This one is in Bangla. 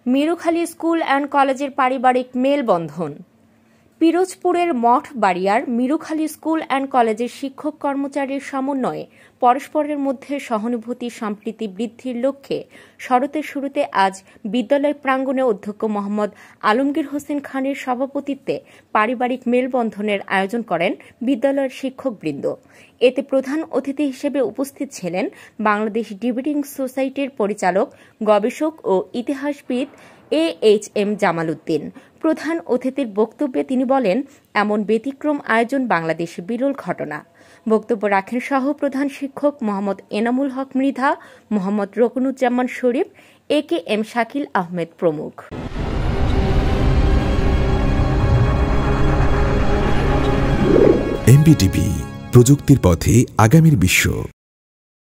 মিরুখালী স্কুল অ্যান্ড কলেজের পারিবারিক মেলবন্ধন। পিরোজপুরের মঠ বাড়িয়ার মিরুখালী স্কুল অ্যান্ড কলেজের শিক্ষক কর্মচারীর সমন্বয়ে পরস্পরের মধ্যে সহানুভূতি সম্প্রীতি বৃদ্ধির লক্ষ্যে শরতের শুরুতে আজ বিদ্যালয় প্রাঙ্গণে অধ্যক্ষ মোহাম্মদ আলমগীর হোসেন খানের সভাপতিত্বে পারিবারিক মেলবন্ধনের আয়োজন করেন বিদ্যালয়ের শিক্ষকবৃন্দ। এতে প্রধান অতিথি হিসেবে উপস্থিত ছিলেন বাংলাদেশ ডিবেটিং সোসাইটির পরিচালক, গবেষক ও ইতিহাসবিদ AHM জামাল উদ্দিন। প্রধান অতিথির বক্তব্যে তিনি বলেন, এমন ব্যতিক্রম আয়োজন বাংলাদেশে বিরল ঘটনা। বক্তব্য রাখেন সহ প্রধান শিক্ষক মোহাম্মদ এনামুল হক মৃধা, মোহাম্মদ রকনুজ্জামান শরীফ, AKM শাকিল আহমেদ প্রমুখ। MBTV, প্রযুক্তির পথে আগামীর বিশ্ব।